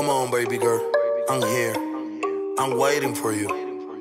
Come on, baby girl. I'm here. I'm waiting for you.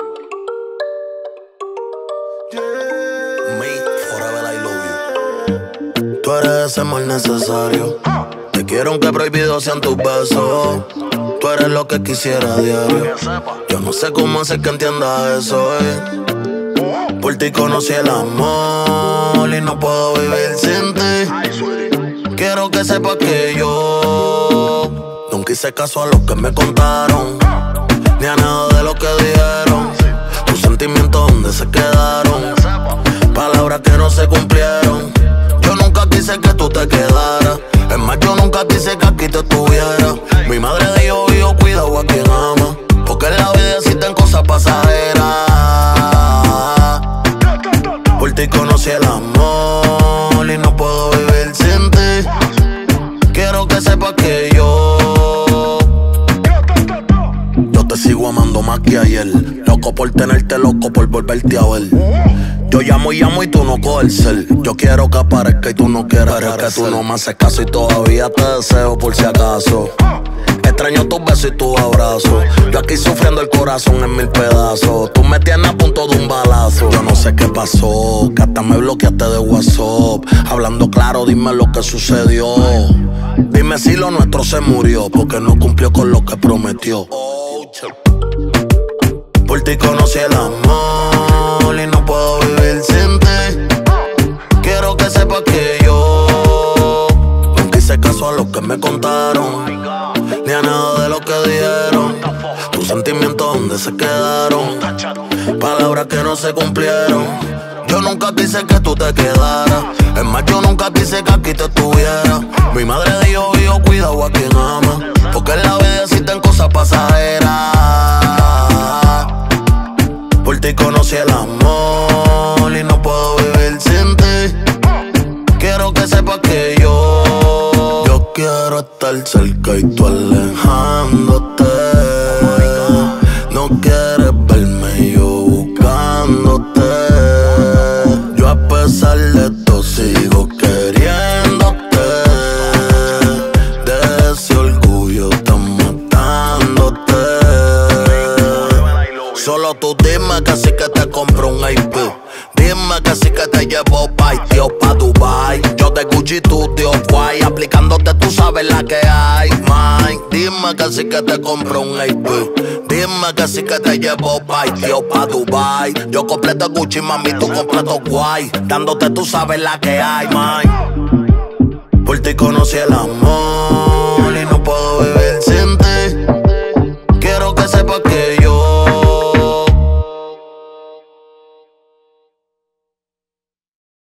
Me, forever I love you. Tú eres ese mal necesario. Te quiero aunque prohibido sean tus besos. Tú eres lo que quisiera a diario. Yo no sé cómo hacer que entiendas eso, Por ti conocí el amor y no puedo vivir sin ti. Quiero que sepas que yo nunca hice caso a lo que me contaron, ni a nada de lo que dijeron. Tus sentimientos donde se quedaron, palabras que no se cumplieron. Yo nunca quise que tú te quedaras. Es más, yo nunca quise que aquí te estuviera. Mi madre dijo, hijo, cuidado a quien ama, porque en la vida existen cosas pasajeras. Por ti conocí el amor y no puedo vivir sin ti. Quiero que sepas que yo te sigo amando más que ayer. Loco por tenerte, loco por volverte a ver. Yo llamo y tú no coges el cel. Yo quiero que aparezca y tú no quieres. Pero es que tú no me haces caso y todavía te deseo por si acaso. Extraño tus besos y tus abrazos. Yo aquí sufriendo el corazón en mil pedazos. Tú me tienes a punto de un balazo. Yo no sé qué pasó, que hasta me bloqueaste de WhatsApp. Hablando claro, dime lo que sucedió. Dime si lo nuestro se murió, porque no cumplió con lo que prometió. Por ti conocí el amor y no puedo vivir sin ti. Quiero que sepas que yo nunca hice caso a lo que me contaron, ni a nada de lo que dijeron. Tus sentimientos donde se quedaron, palabras que no se cumplieron. Yo nunca quise que tú te quedaras. Es más, yo nunca quise que aquí te estuviera. Mi madre dijo, hijo, cuidado a quien ama, porque en la vida existen cosas pasajeras. Por ti conocí el amor y no puedo vivir sin ti. Quiero que sepas que yo quiero estar cerca y tú alejándote. No quieres verme y yo buscándote. Yo a pesar de esto sigo queriéndote. De ese orgullo están matándote. Solo tú dime que sí que te compro un IP. Dime que sí que te llevo pa' tío, pa' Dubai. Yo de Gucci, tú tío guay. Aplicándote tú sabes la que hay, man. Dime que sí que te compro un IP. Dime que sí que te llevo pa' tío, pa' Dubai. Yo completo Gucci, mami, tú completo guay. Dándote tú sabes la que hay, man. Por ti conocí el amor